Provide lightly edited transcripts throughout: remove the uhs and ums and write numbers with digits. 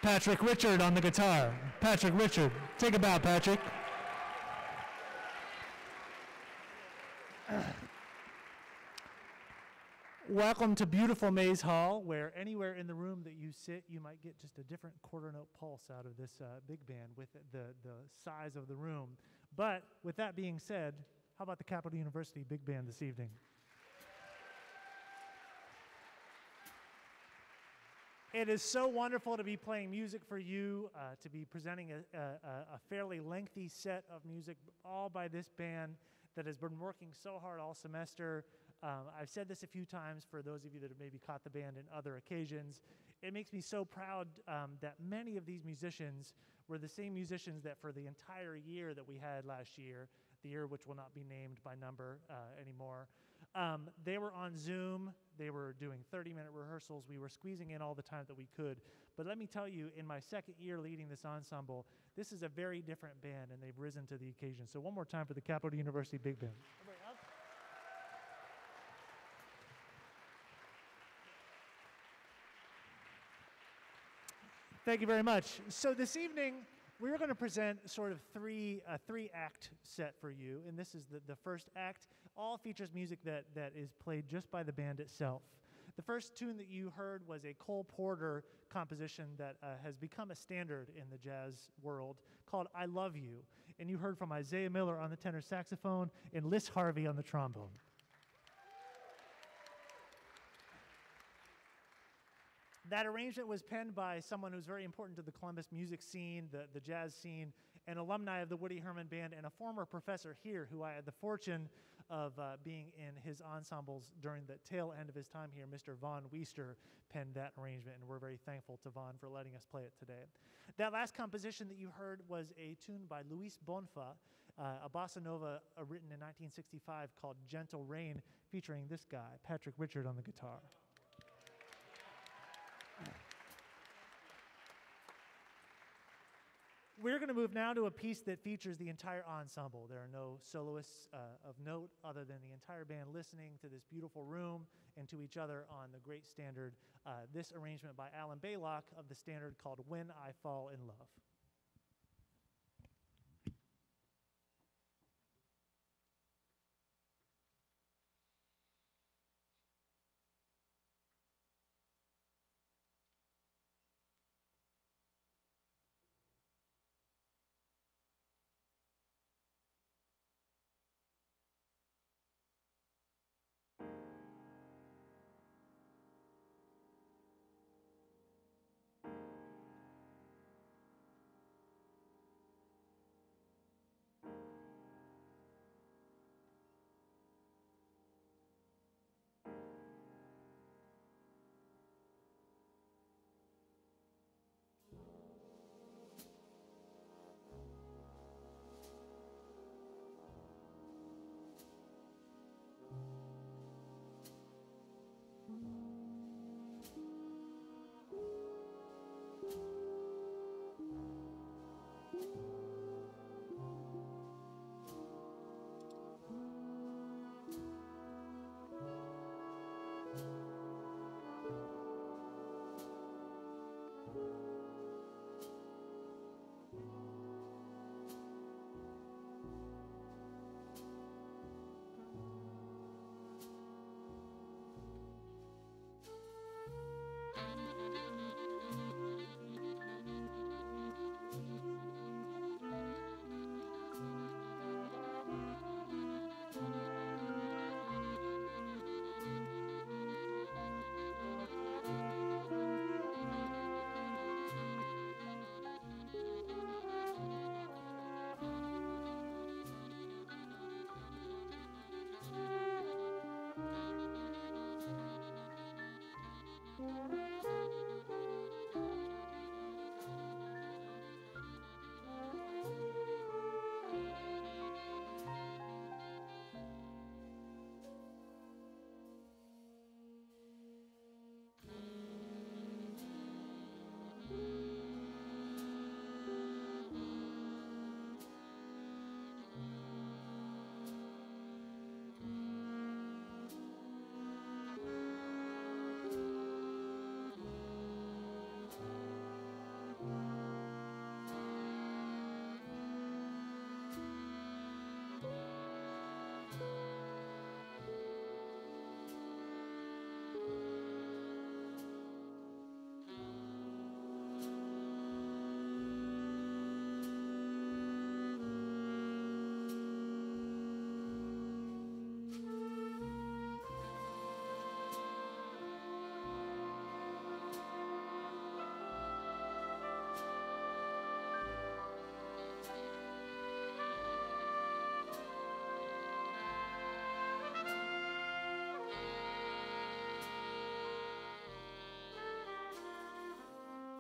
Patrick Richard on the guitar. Patrick Richard. Take a bow, Patrick. Welcome to beautiful Mays Hall, where anywhere in the room that you sit, you might get just a different quarter note pulse out of this big band with the size of the room. But with that being said, how about the Capital University Big Band this evening? It is so wonderful to be playing music for you, to be presenting a fairly lengthy set of music, all by this band that has been working so hard all semester. I've said this a few times for those of you that have maybe caught the band in other occasions. It makes me so proud that many of these musicians were the same musicians that for the entire year that we had last year, the year which will not be named by number anymore, they were on Zoom. They were doing 30-minute rehearsals. We were squeezing in all the time that we could. But let me tell you, in my second year leading this ensemble, this is a very different band, and they've risen to the occasion. So one more time for the Capital University Big Band. Thank you very much. So this evening, we're going to present sort of a three-act set for you, and this is the first act. All features music that is played just by the band itself. The first tune that you heard was a Cole Porter composition that has become a standard in the jazz world called I Love You, and you heard from Isaiah Miller on the tenor saxophone and Liz Harvey on the trombone. That arrangement was penned by someone who's very important to the Columbus music scene, the jazz scene, an alumni of the Woody Herman Band, and a former professor here who I had the fortune of being in his ensembles during the tail end of his time here. Mr. Vaughn Weister penned that arrangement, and we're very thankful to Vaughn for letting us play it today. That last composition that you heard was a tune by Luis Bonfa, a bossa nova written in 1965 called Gentle Rain, featuring this guy, Patrick Richard, on the guitar. We're going to move now to a piece that features the entire ensemble. There are no soloists of note other than the entire band listening to this beautiful room and to each other on the great standard, this arrangement by Alan Baylock of the standard called When I Fall in Love.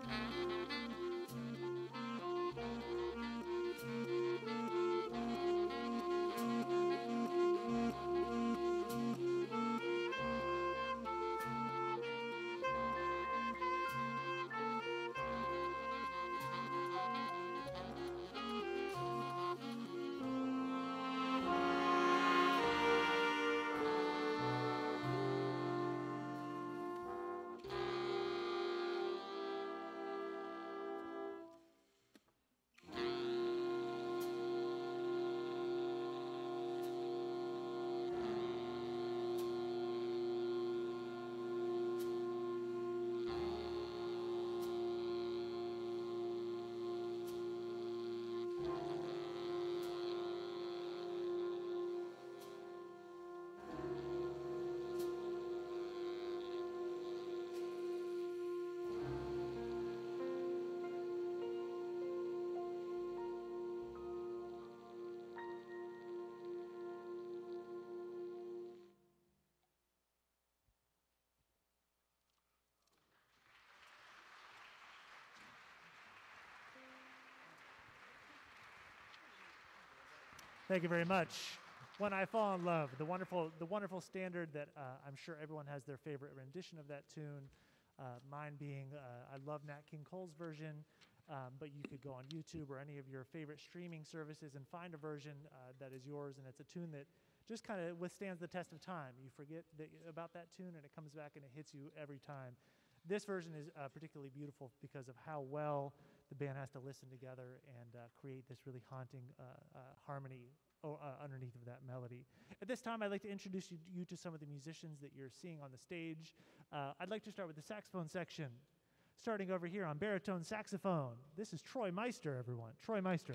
Thank you very much. When I Fall in Love, the wonderful standard that I'm sure everyone has their favorite rendition of that tune. Mine being, I love Nat King Cole's version, but you could go on YouTube or any of your favorite streaming services and find a version that is yours, and it's a tune that just kind of withstands the test of time. You forget about that tune, and it comes back and it hits you every time. This version is particularly beautiful because of how well the band has to listen together and create this really haunting harmony underneath of that melody. At this time, I'd like to introduce you to some of the musicians that you're seeing on the stage. I'd like to start with the saxophone section. Starting over here on baritone saxophone, this is Troy Meister, everyone. Troy Meister.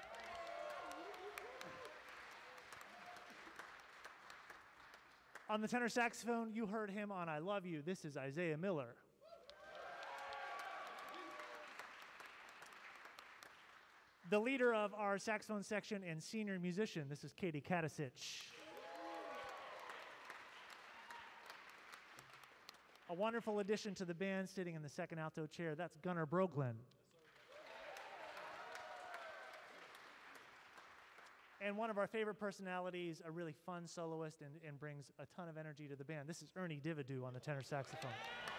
On the tenor saxophone, you heard him on I Love You. This is Isaiah Miller. The leader of our saxophone section and senior musician, this is Katie Katasich. A wonderful addition to the band, sitting in the second alto chair, that's Gunnar Broglen. And one of our favorite personalities, a really fun soloist and brings a ton of energy to the band. This is Ernie Dividu on the tenor saxophone.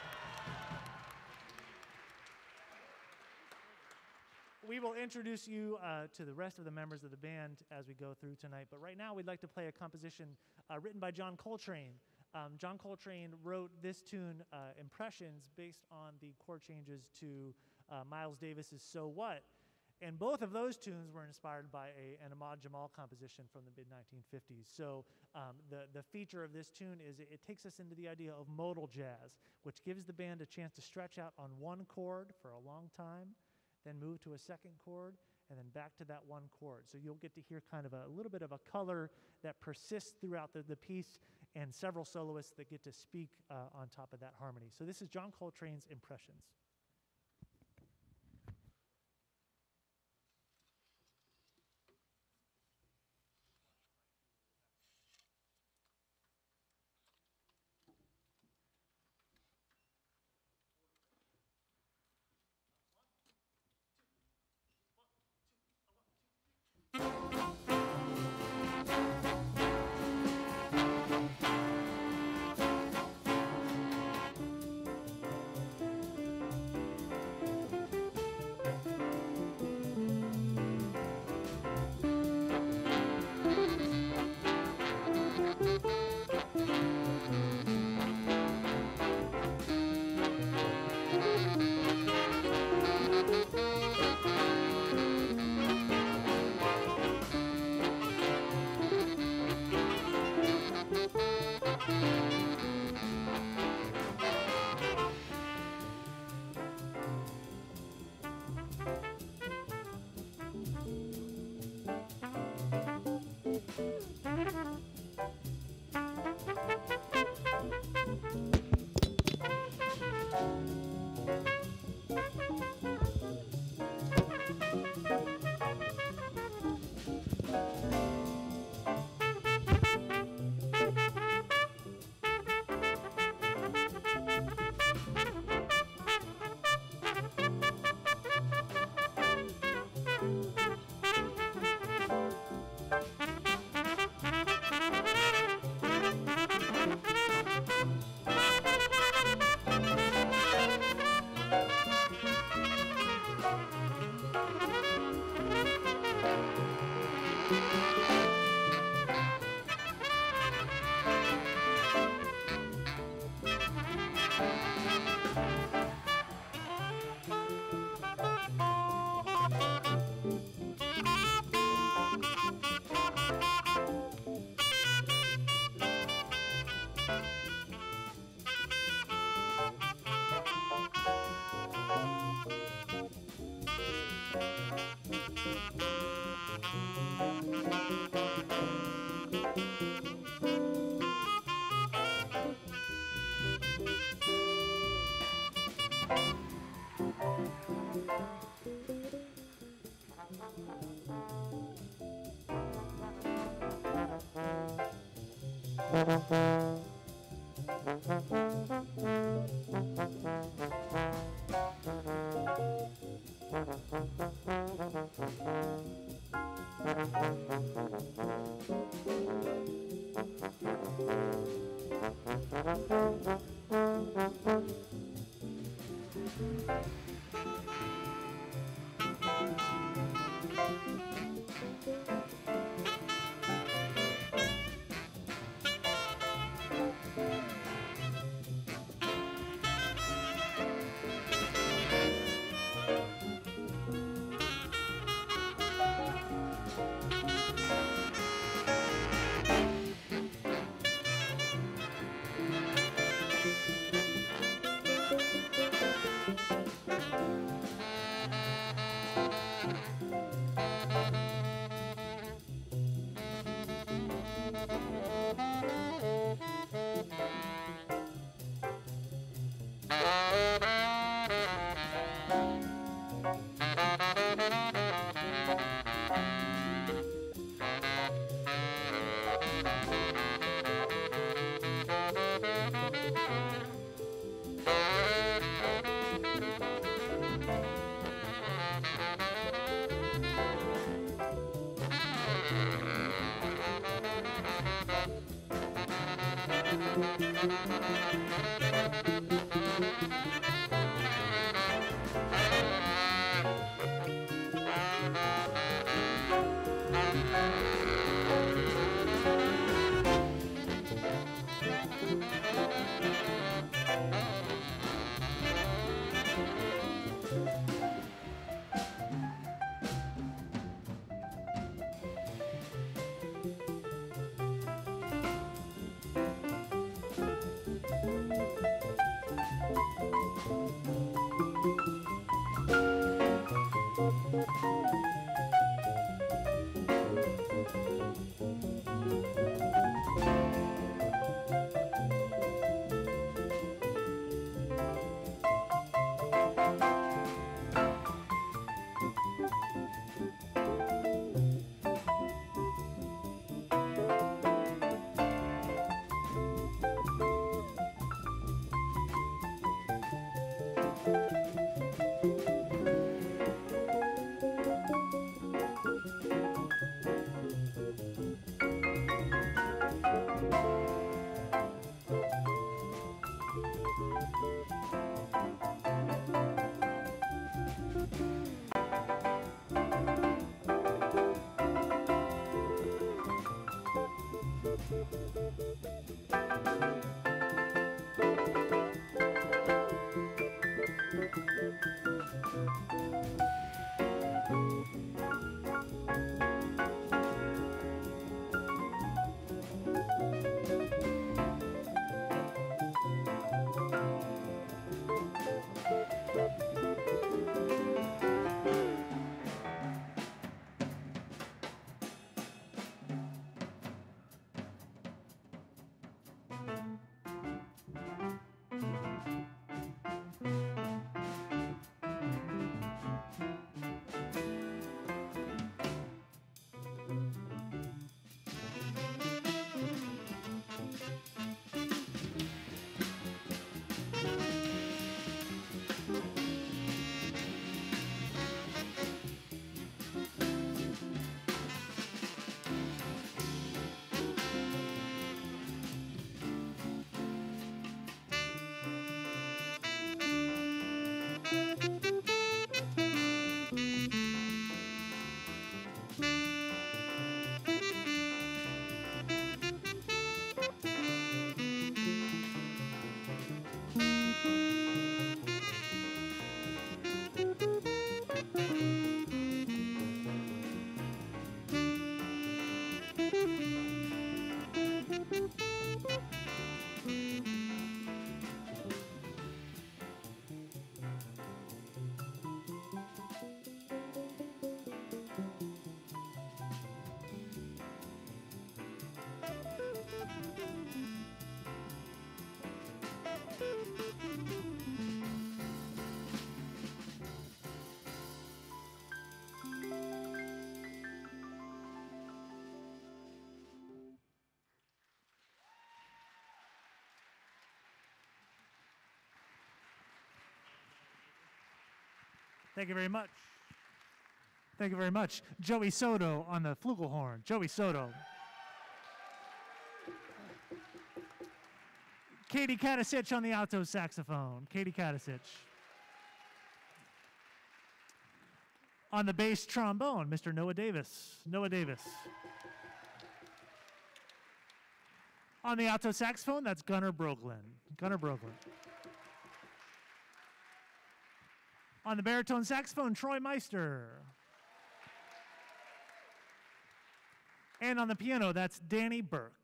We will introduce you to the rest of the members of the band as we go through tonight, but right now we'd like to play a composition written by John Coltrane. John Coltrane wrote this tune, Impressions, based on the chord changes to Miles Davis's So What? And both of those tunes were inspired by an Ahmad Jamal composition from the mid-1950s. So the feature of this tune is it takes us into the idea of modal jazz, which gives the band a chance to stretch out on one chord for a long time, then move to a second chord, and then back to that one chord. So you'll get to hear kind of a little bit of a color that persists throughout the piece, and several soloists that get to speak on top of that harmony. So this is John Coltrane's Impressions. Thank you very much. Thank you very much. Joey Soto on the flugelhorn. Joey Soto. Katie Katasich on the alto saxophone. Katie Katasich. On the bass trombone, Mr. Noah Davis. Noah Davis. On the alto saxophone, that's Gunnar Broglin. Gunnar Broglin. On the baritone saxophone, Troy Meister. And on the piano, that's Danny Burke.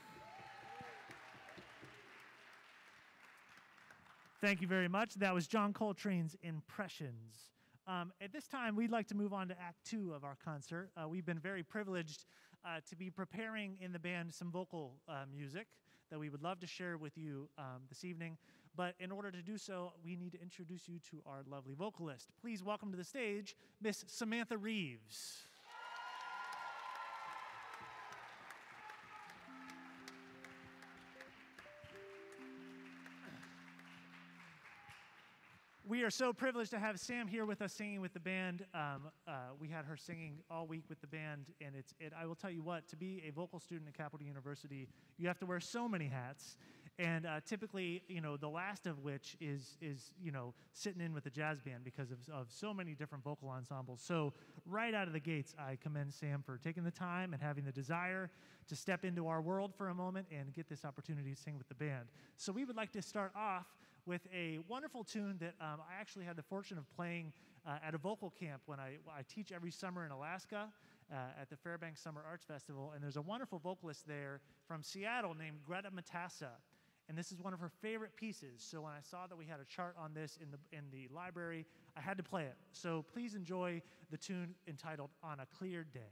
Thank you very much. That was John Coltrane's Impressions. At this time, we'd like to move on to Act 2 of our concert. We've been very privileged to be preparing in the band some vocal music that we would love to share with you this evening. But in order to do so, we need to introduce you to our lovely vocalist. Please welcome to the stage, Miss Samantha Reeves. We are so privileged to have Sam here with us singing with the band. We had her singing all week with the band, and I will tell you what, to be a vocal student at Capital University, you have to wear so many hats, and typically, the last of which is sitting in with the jazz band because of so many different vocal ensembles. So right out of the gates, I commend Sam for taking the time and having the desire to step into our world for a moment and get this opportunity to sing with the band. So we would like to start off with a wonderful tune that I actually had the fortune of playing at a vocal camp when I teach every summer in Alaska at the Fairbanks Summer Arts Festival, and there's a wonderful vocalist there from Seattle named Greta Matassa, and this is one of her favorite pieces. So when I saw that we had a chart on this in the library, I had to play it. So please enjoy the tune entitled On a Clear Day.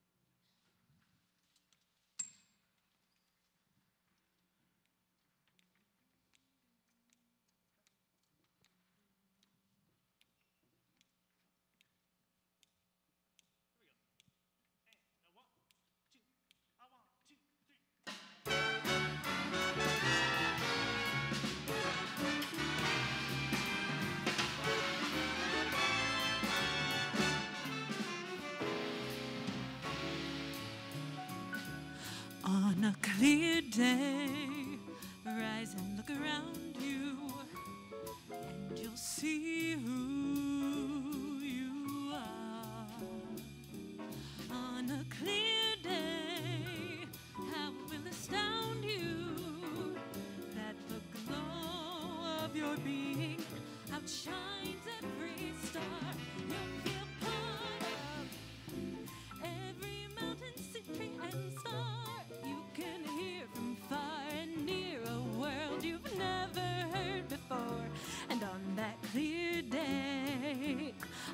On a clear day, rise and look around you, and you'll see who you are. On a clear day, how it will astound you that the glow of your being outshines every star. You'll feel part of every mountain, sea, tree, and star. You can hear from far and near a world you've never heard before. And on that clear day,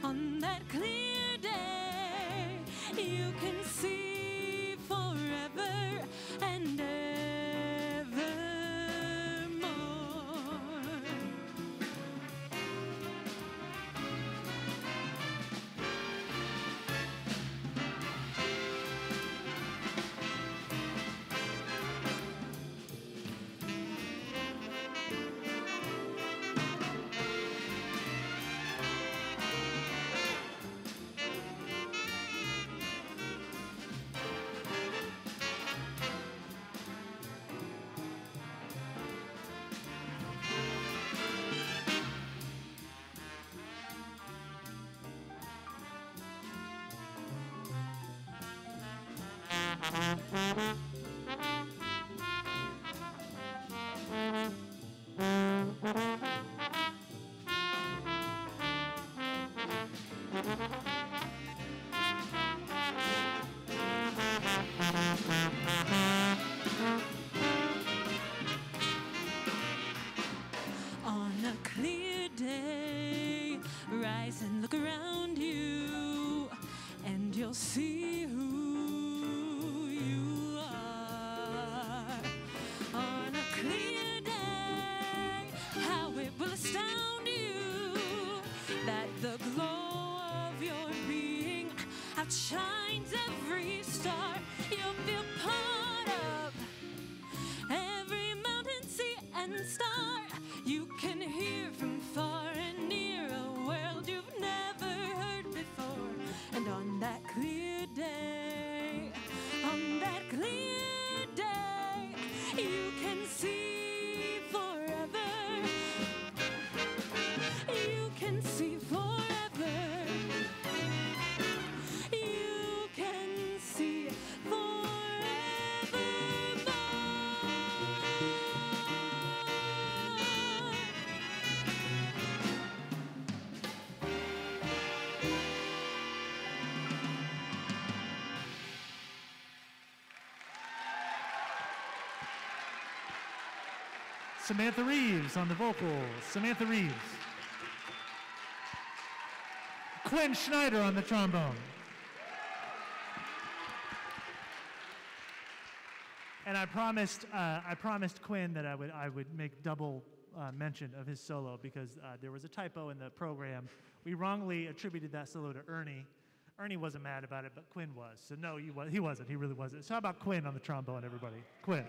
you can see forever and evermore. On a clear day, rise and look around you, and you'll see who you are. On a clear day, how it will astound you that the glow of your being outshines every star. You'll feel part of every mountain, sea, and star. You can hear from far and near a world you've never Samantha Reeves on the vocals. Samantha Reeves. Quinn Schneider on the trombone. And I promised Quinn that I would make double mention of his solo because there was a typo in the program. We wrongly attributed that solo to Ernie. Ernie wasn't mad about it, but Quinn was. So no, he wasn't. He really wasn't. So how about Quinn on the trombone, everybody? Quinn.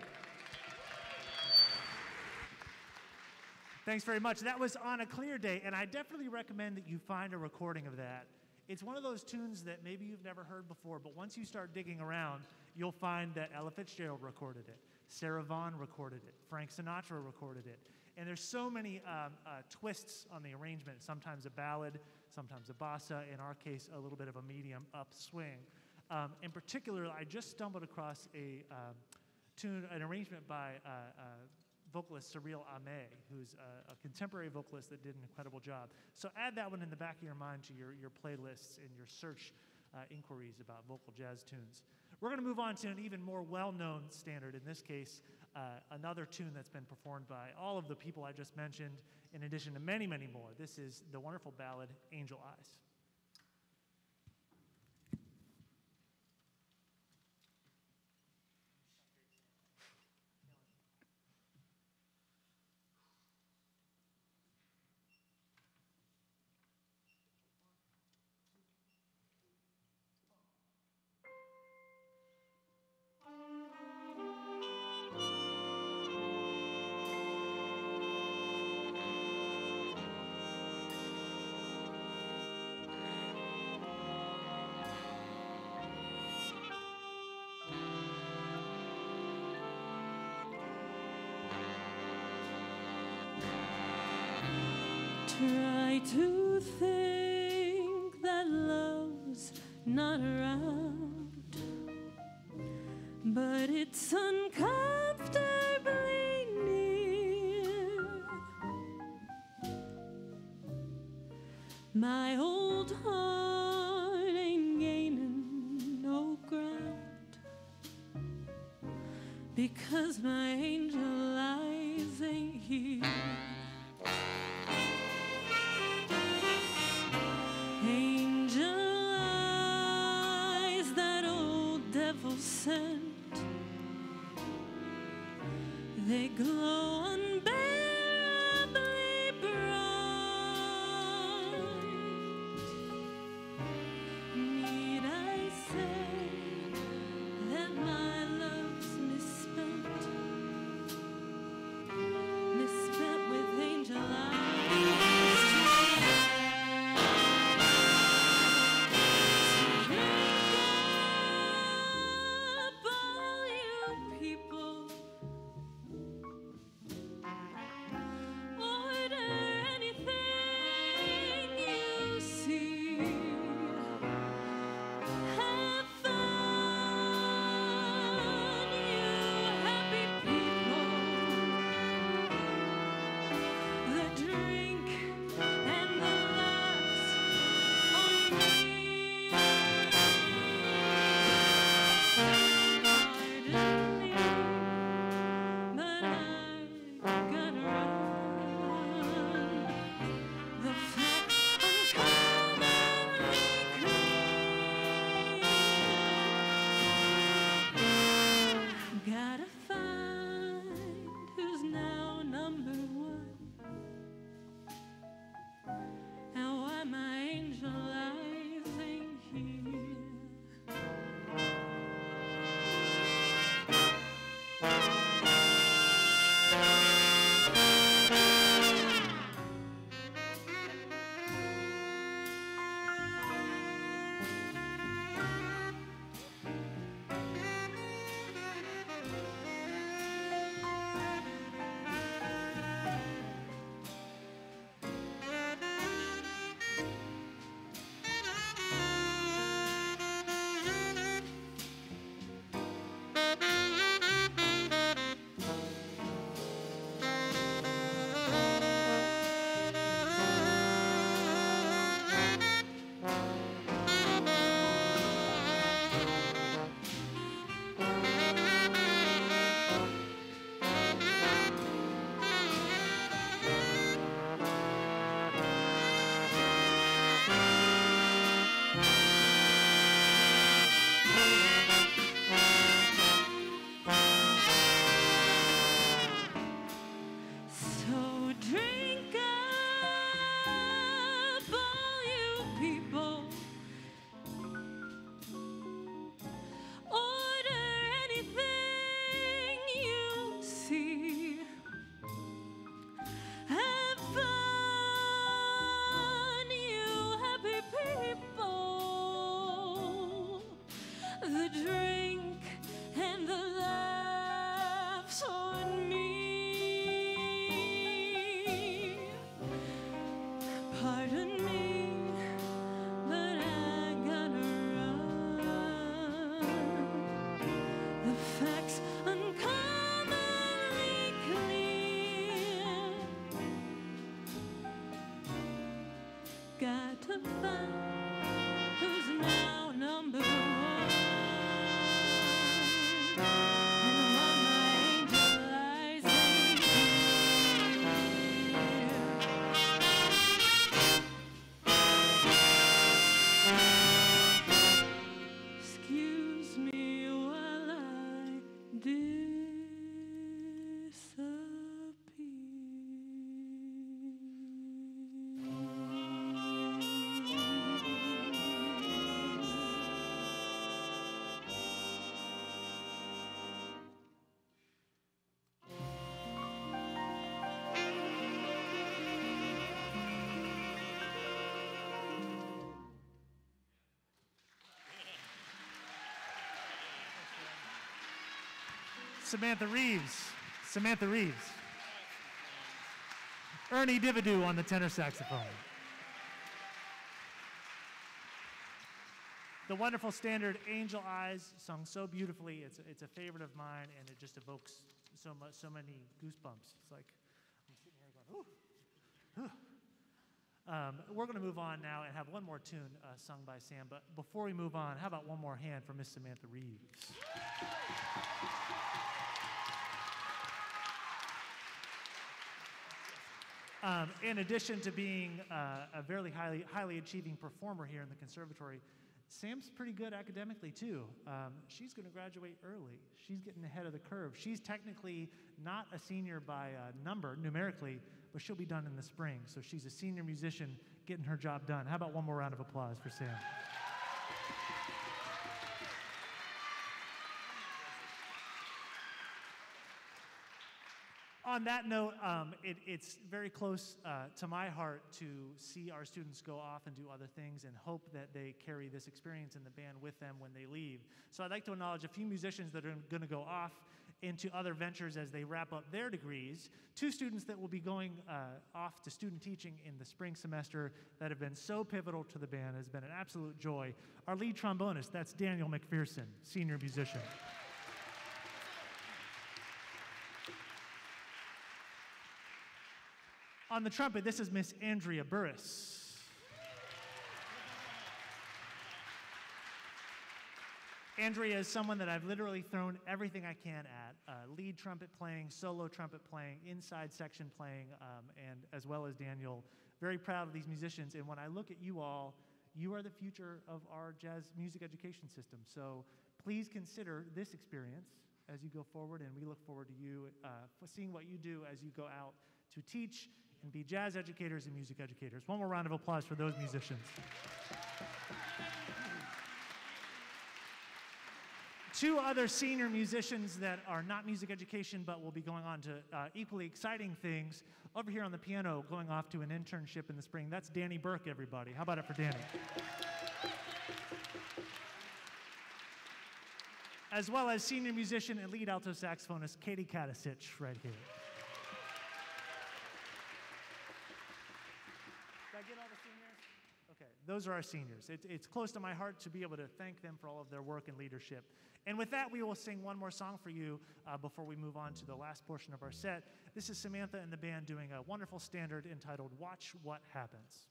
Thanks very much. That was On a Clear Day, and I definitely recommend that you find a recording of that. It's one of those tunes that maybe you've never heard before, but once you start digging around, you'll find that Ella Fitzgerald recorded it, Sarah Vaughan recorded it, Frank Sinatra recorded it. And there's so many twists on the arrangement, sometimes a ballad, sometimes a bossa, in our case, a little bit of a medium upswing. In particular, I just stumbled across an arrangement by vocalist Cyril Ame, who's a contemporary vocalist that did an incredible job. So add that one in the back of your mind to your playlists and your search inquiries about vocal jazz tunes. We're going to move on to an even more well-known standard, in this case, another tune that's been performed by all of the people I just mentioned, in addition to many, many more. This is the wonderful ballad, Angel Eyes. Try to think that love's not around, but it's uncomfortably near. My old heart ain't gaining no ground, because my angel eyes ain't here. They glow unbearably bright. Need I say that my love's misspent with angel eyes? Wake up, all you people. got to find who's now number one. And among my angel eyes excuse me while I Samantha Reeves. Samantha Reeves. Ernie Dividu on the tenor saxophone. The wonderful standard Angel Eyes, sung so beautifully. It's a favorite of mine, and it just evokes so many goosebumps. It's like I'm sitting here going, ooh. We're going to move on now and have one more tune sung by Sam. But before we move on, how about one more hand for Miss Samantha Reeves? In addition to being a very highly achieving performer here in the conservatory, Sam's pretty good academically too. She's going to graduate early. She's getting ahead of the curve. She's technically not a senior by number, numerically, but she'll be done in the spring. So she's a senior musician getting her job done. How about one more round of applause for Sam? On that note, it's very close to my heart to see our students go off and do other things and hope that they carry this experience in the band with them when they leave. So I'd like to acknowledge a few musicians that are going to go off into other ventures as they wrap up their degrees. Two students that will be going off to student teaching in the spring semester that have been so pivotal to the band. Has been an absolute joy. Our lead trombonist, that's Daniel McPherson, senior musician. On the trumpet, this is Miss Andrea Burris. Andrea is someone that I've literally thrown everything I can at. Lead trumpet playing, solo trumpet playing, inside section playing, and as well as Daniel. Very proud of these musicians, and when I look at you all, you are the future of our jazz music education system. So please consider this experience as you go forward, and we look forward to you seeing what you do as you go out to teach and be jazz educators and music educators. One more round of applause for those musicians. Two other senior musicians that are not music education but will be going on to equally exciting things. Over here on the piano, going off to an internship in the spring. That's Danny Burke, everybody. How about it for Danny? As well as senior musician and lead alto saxophonist Katie Katasich right here. Did I get all the seniors? Okay, those are our seniors. It's close to my heart to be able to thank them for all of their work and leadership. And with that, we will sing one more song for you before we move on to the last portion of our set. This is Samantha and the band doing a wonderful standard entitled Watch What Happens.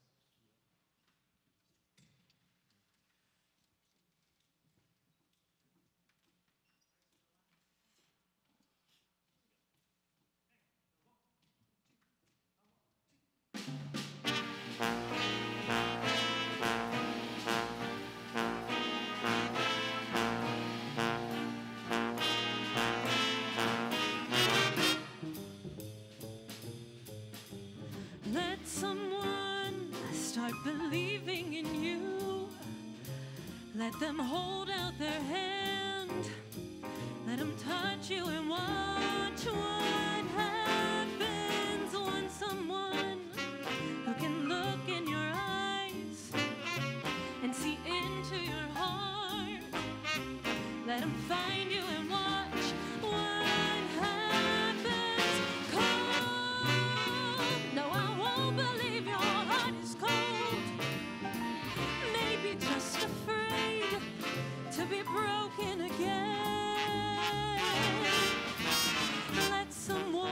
Let someone start believing in you. Let them hold out their hand. Let them touch you and watch what happens. Want someone who can look in your eyes and see into your heart. Let them find you and watch what happens. Cold. No, I won't believe your heart is cold. Maybe just afraid to be broken again. Let someone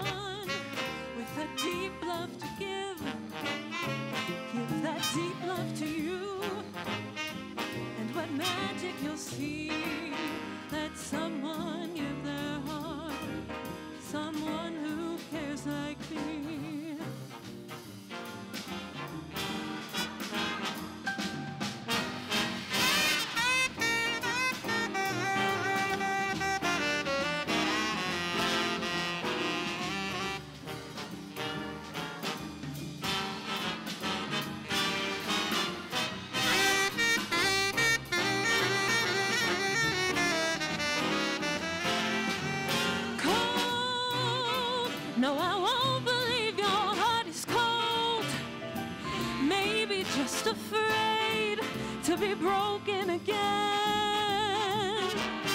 maybe just afraid to be broken again.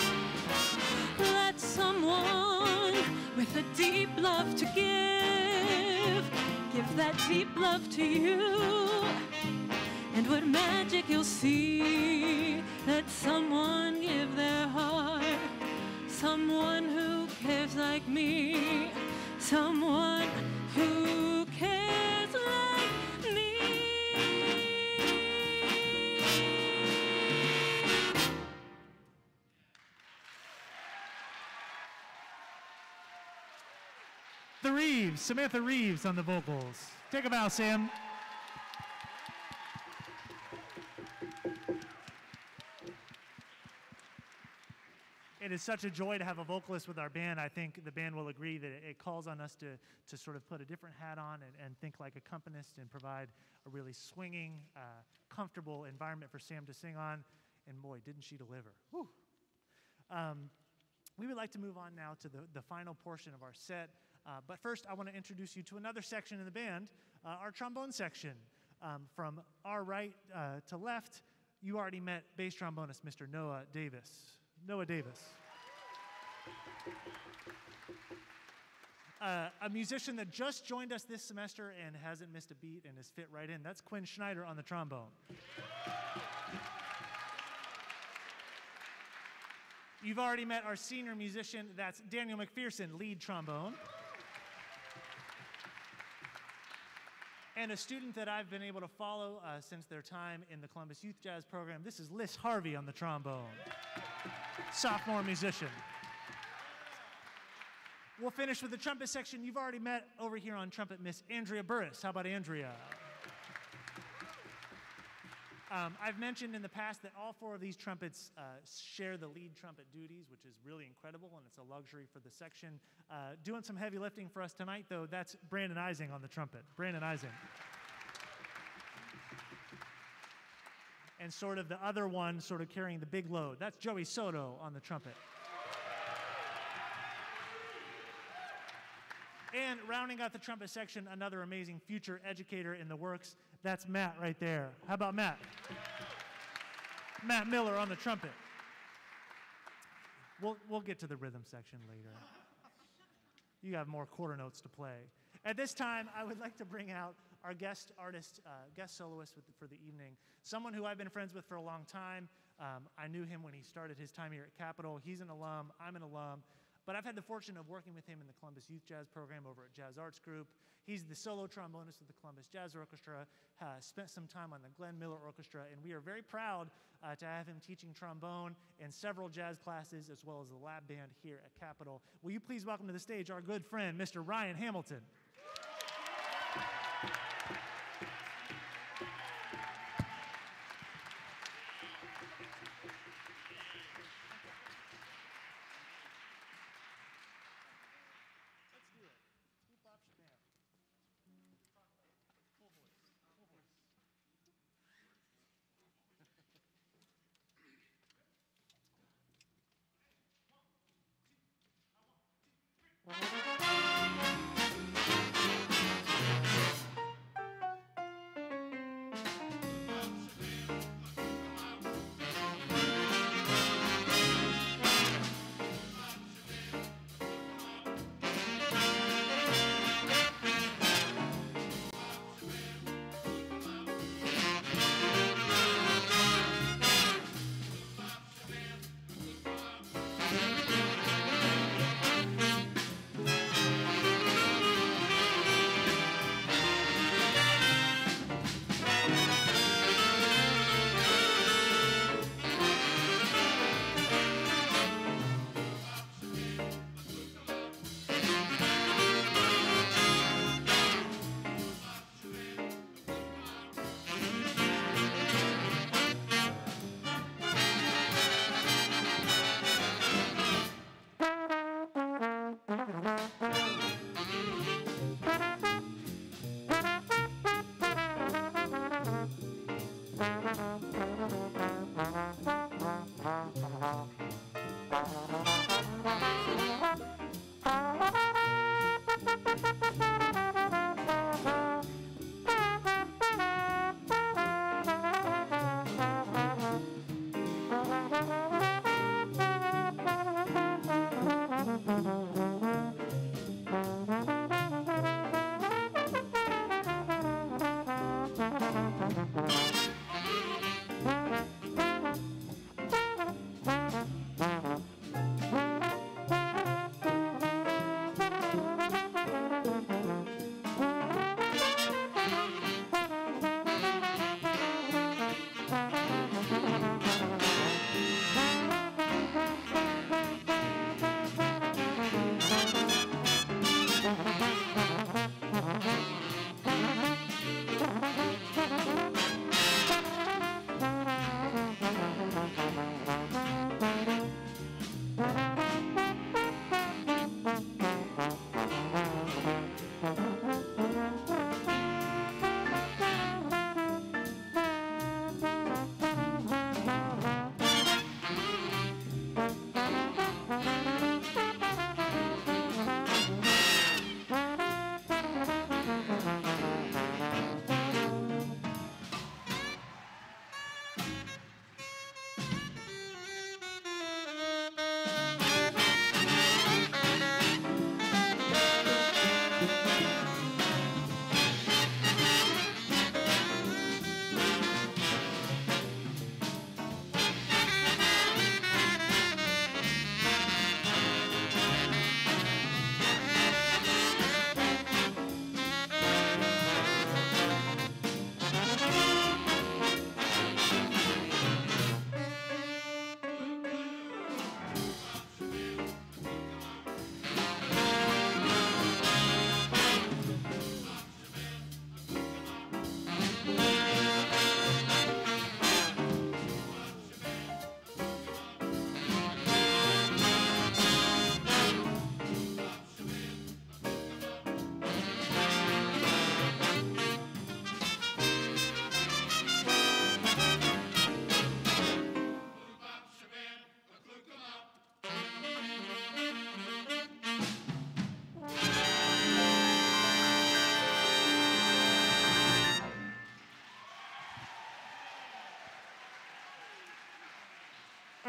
Let someone with a deep love to give that deep love to you. And what magic you'll see. Let someone give their heart, someone who cares like me, someone who cares like me. The Reeves, Samantha Reeves on the vocals. Take a bow, Sam. It is such a joy to have a vocalist with our band. I think the band will agree that it calls on us to sort of put a different hat on and think like accompanist and provide a really swinging, comfortable environment for Sam to sing on. And boy, didn't she deliver. Whew. We would like to move on now to the final portion of our set. But first, I want to introduce you to another section in the band, our trombone section. From our right to left, you already met bass trombonist Mr. Noah Davis. Noah Davis. A musician that just joined us this semester and hasn't missed a beat and has fit right in. That's Quinn Schneider on the trombone. You've already met our senior musician. That's Daniel McPherson, lead trombone. And a student that I've been able to follow since their time in the Columbus Youth Jazz Program. This is Liz Harvey on the trombone. Sophomore musician. We'll finish with the trumpet section. You've already met over here on trumpet Miss Andrea Burris. How about Andrea? I've mentioned in the past that all four of these trumpets share the lead trumpet duties, which is really incredible, and it's a luxury for the section. Doing some heavy lifting for us tonight, though, that's Brandon Ising on the trumpet. Brandon Ising. And sort of the other one sort of carrying the big load. That's Joey Soto on the trumpet. And rounding out the trumpet section, another amazing future educator in the works. That's Matt right there. How about Matt? Matt Miller on the trumpet. We'll get to the rhythm section later. You have more quarter notes to play. At this time, I would like to bring out our guest artist, guest soloist for the evening, someone who I've been friends with for a long time. I knew him when he started his time here at Capitol. He's an alum. I'm an alum. But I've had the fortune of working with him in the Columbus Youth Jazz Program over at Jazz Arts Group. He's the solo trombonist of the Columbus Jazz Orchestra, spent some time on the Glenn Miller Orchestra, and we are very proud to have him teaching trombone in several jazz classes as well as the lab band here at Capitol. Will you please welcome to the stage our good friend, Mr. Ryan Hamilton.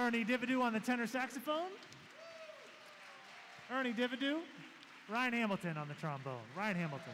Ernie Dividu on the tenor saxophone. Ernie Dividu. Ryan Hamilton on the trombone. Ryan Hamilton.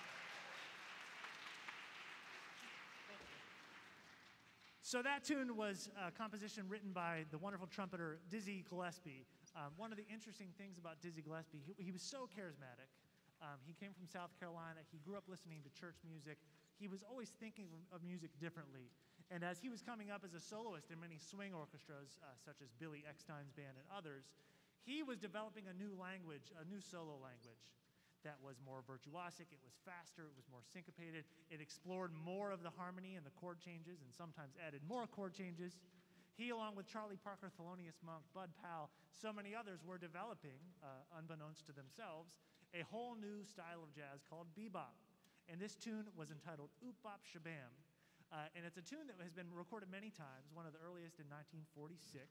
So that tune was a composition written by the wonderful trumpeter Dizzy Gillespie. One of the interesting things about Dizzy Gillespie, he was so charismatic. He came from South Carolina. He grew up listening to church music. He was always thinking of music differently. And as he was coming up as a soloist in many swing orchestras, such as Billy Eckstine's band and others, he was developing a new language, a new solo language that was more virtuosic, it was faster, it was more syncopated, it explored more of the harmony and the chord changes and sometimes added more chord changes. He, along with Charlie Parker, Thelonious Monk, Bud Powell, so many others were developing, unbeknownst to themselves, a whole new style of jazz called bebop. And this tune was entitled Oop Bop Shabam. And it's a tune that has been recorded many times, one of the earliest in 1946.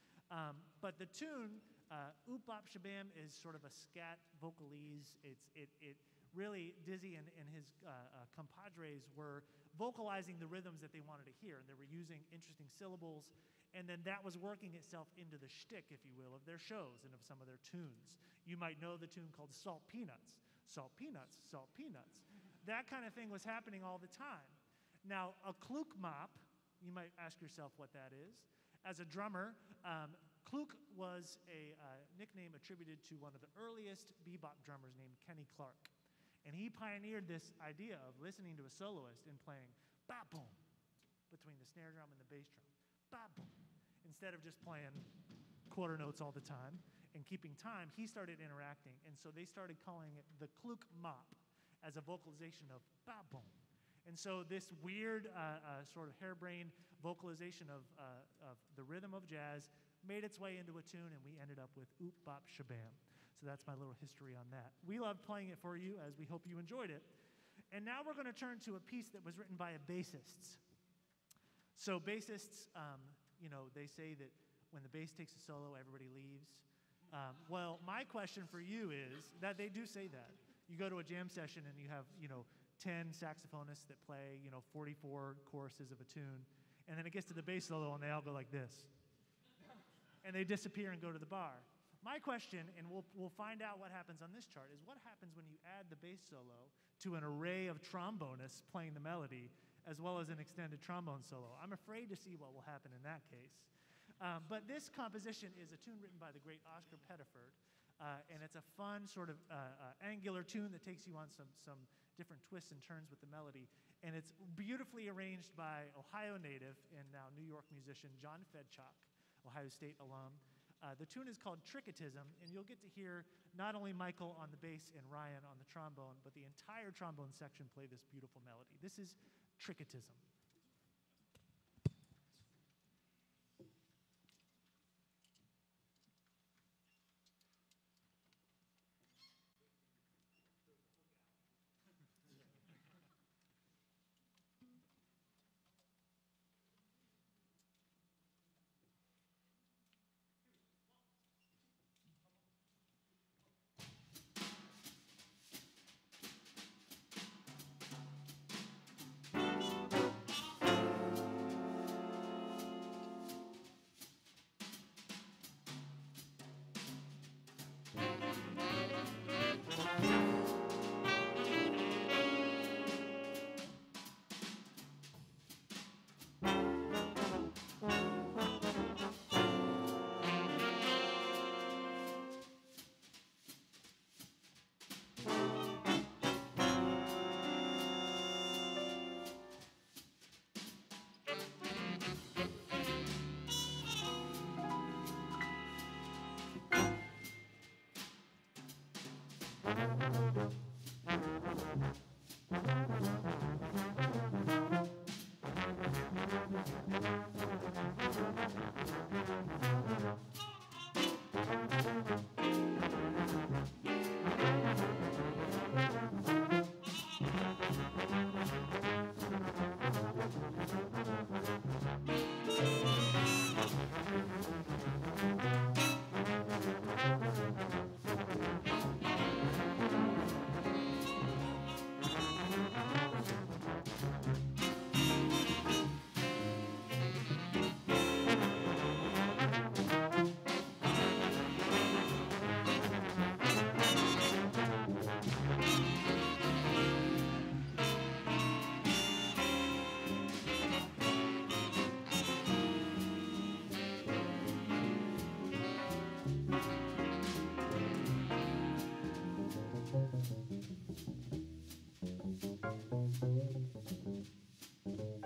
But the tune, Oop Bop Shabam, is sort of a scat vocalese. It really, Dizzy and his compadres were vocalizing the rhythms that they wanted to hear, and they were using interesting syllables, and then that was working itself into the shtick, if you will, of their shows and of some of their tunes. You might know the tune called Salt Peanuts. Salt Peanuts, Salt Peanuts. That kind of thing was happening all the time. Now, a kluk mop, you might ask yourself what that is. As a drummer, kluk was a nickname attributed to one of the earliest bebop drummers named Kenny Clark. And he pioneered this idea of listening to a soloist and playing ba-boom between the snare drum and the bass drum. Ba-boom. Instead of just playing quarter notes all the time and keeping time, he started interacting. And so they started calling it the kluk mop as a vocalization of ba-boom. And so this weird sort of harebrained vocalization of the rhythm of jazz made its way into a tune, and we ended up with Oop Bop Shabam. So that's my little history on that. We loved playing it for you, as we hope you enjoyed it. And now we're going to turn to a piece that was written by a bassist. So bassists, they say that when the bass takes a solo, everybody leaves. Well, my question for you is that they do say that. You go to a jam session and you have, 10 saxophonists that play, 44 choruses of a tune, and then it gets to the bass solo and they all go like this. And they disappear and go to the bar. My question, and we'll find out what happens on this chart, is what happens when you add the bass solo to an array of trombonists playing the melody, as well as an extended trombone solo? I'm afraid to see what will happen in that case. But this composition is a tune written by the great Oscar Pettiford, and it's a fun sort of angular tune that takes you on some different twists and turns with the melody. And it's beautifully arranged by Ohio native and now New York musician John Fedchuk, Ohio State alum. The tune is called Tricketism, and you'll get to hear not only Michael on the bass and Ryan on the trombone, but the entire trombone section play this beautiful melody. This is Tricketism.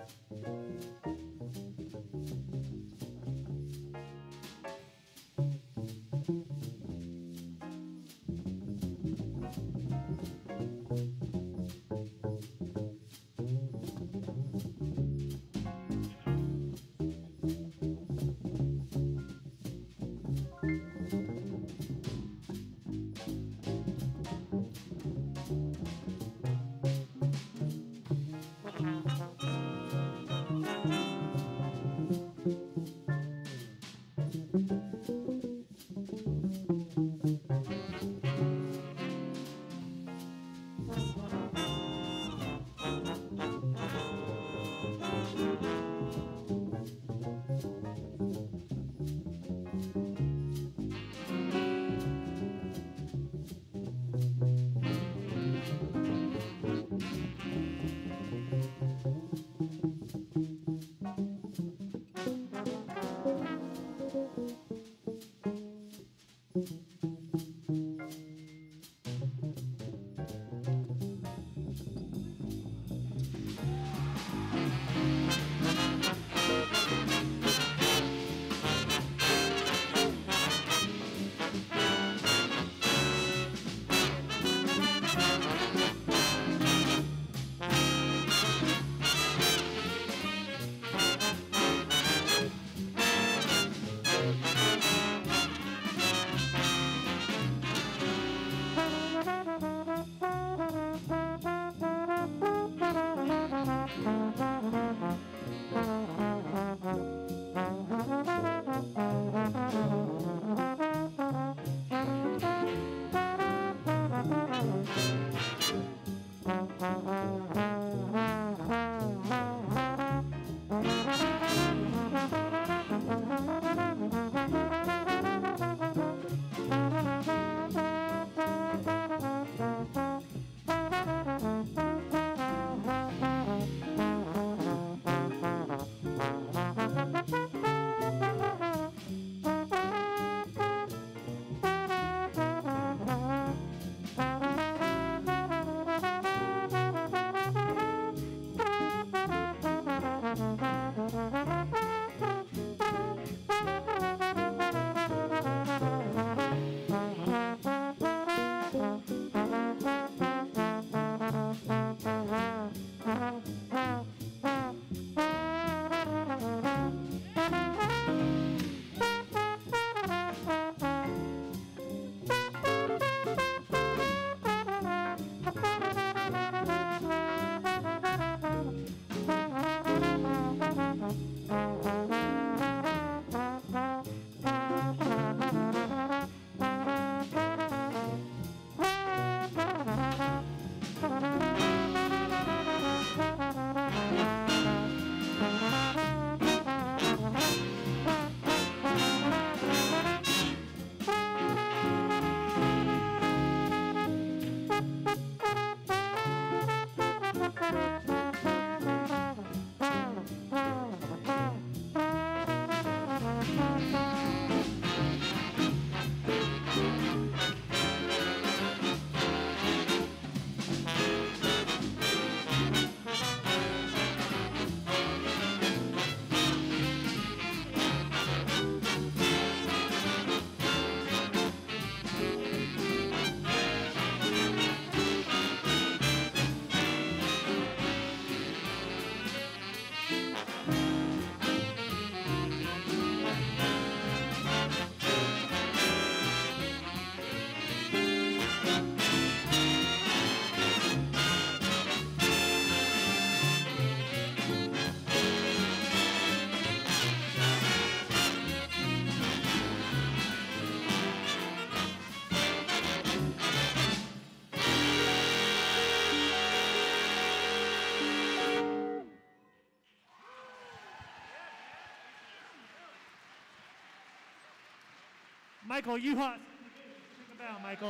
Michael, you hot. Take a bow, Michael.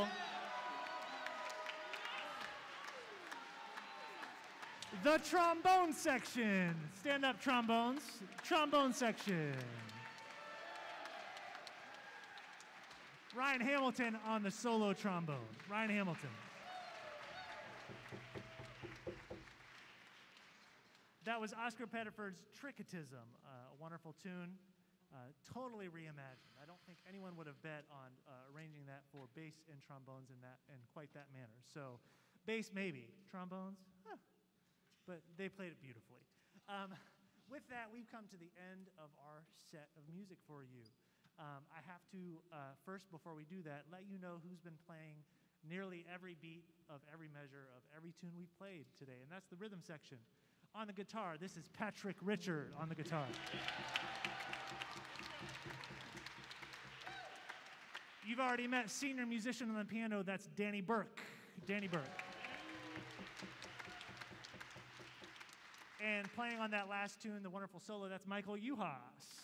The trombone section. Stand up, trombones. Trombone section. Ryan Hamilton on the solo trombone. Ryan Hamilton. That was Oscar Pettiford's Tricketism, a wonderful tune, totally reimagined. I don't think anyone would have bet on arranging that for bass and trombones in quite that manner. So, bass maybe, trombones, but they played it beautifully. With that, we've come to the end of our set of music for you. I have to first, before we do that, let you know who's been playing nearly every beat of every measure of every tune we've played today, and that's the rhythm section. On the guitar, this is Patrick Richard on the guitar. You've already met senior musician on the piano, that's Danny Burke. Danny Burke. And playing on that last tune, the wonderful solo, that's Michael Uhas.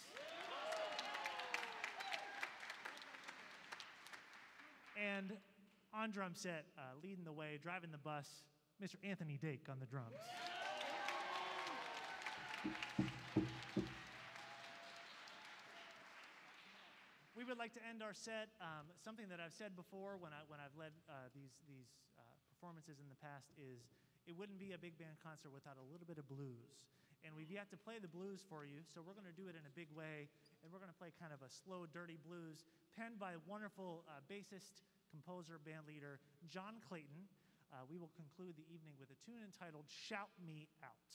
And on drum set, leading the way, driving the bus, Mr. Anthony Dake on the drums. We would like to end our set, something that I've said before when I've led these performances in the past is it wouldn't be a big band concert without a little bit of blues. And we've yet to play the blues for you, so we're going to do it in a big way, and we're going to play kind of a slow, dirty blues penned by wonderful bassist, composer, band leader John Clayton. We will conclude the evening with a tune entitled Shout Me Out.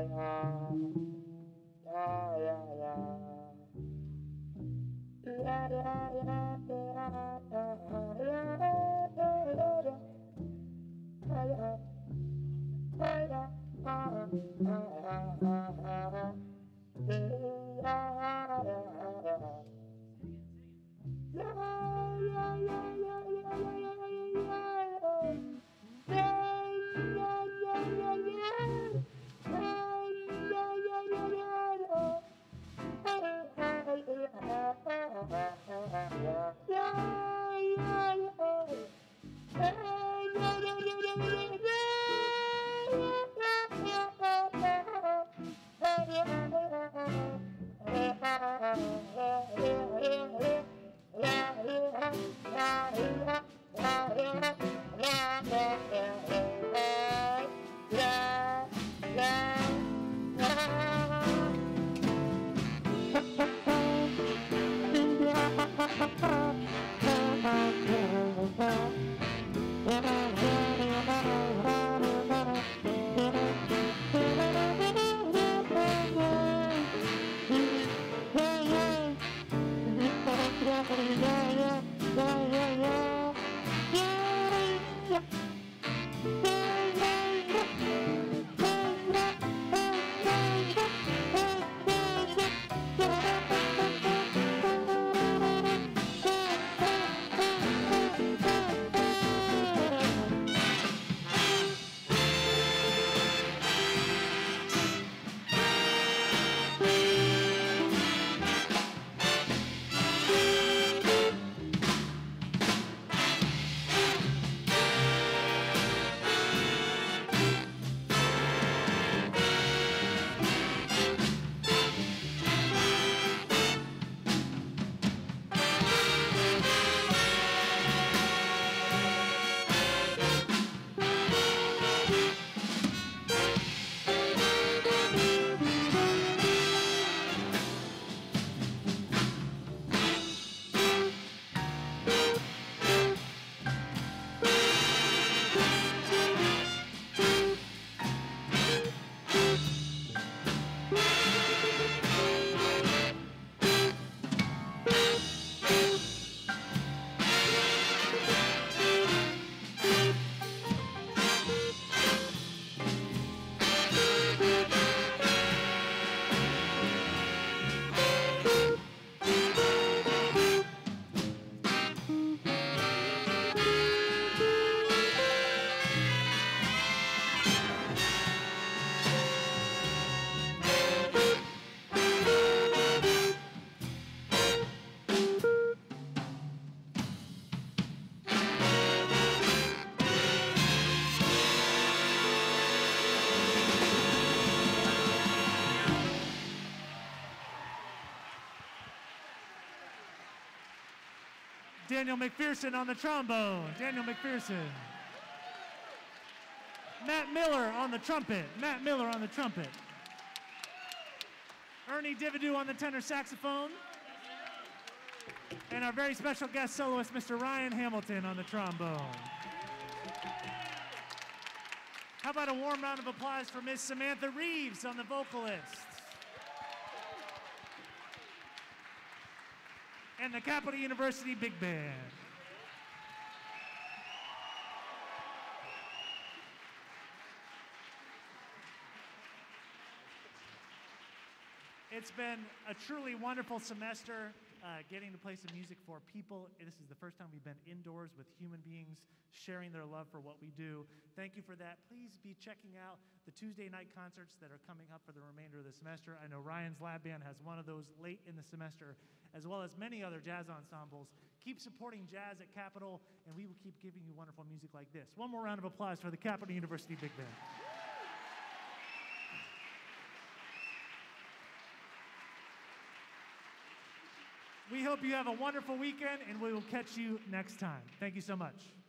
Daniel McPherson on the trombone. Daniel McPherson. Matt Miller on the trumpet. Matt Miller on the trumpet. Ernie Dividu on the tenor saxophone. And our very special guest soloist, Mr. Ryan Hamilton on the trombone. How about a warm round of applause for Miss Samantha Reeves on the vocalist? And the Capital University Big Band. It's been a truly wonderful semester getting to play some music for people. This is the first time we've been indoors with human beings sharing their love for what we do. Thank you for that. Please be checking out the Tuesday night concerts that are coming up for the remainder of the semester. I know Ryan's Lab Band has one of those late in the semester, as well as many other jazz ensembles. Keep supporting jazz at Capital, and we will keep giving you wonderful music like this. One more round of applause for the Capital University Big Band. We hope you have a wonderful weekend, and we will catch you next time. Thank you so much.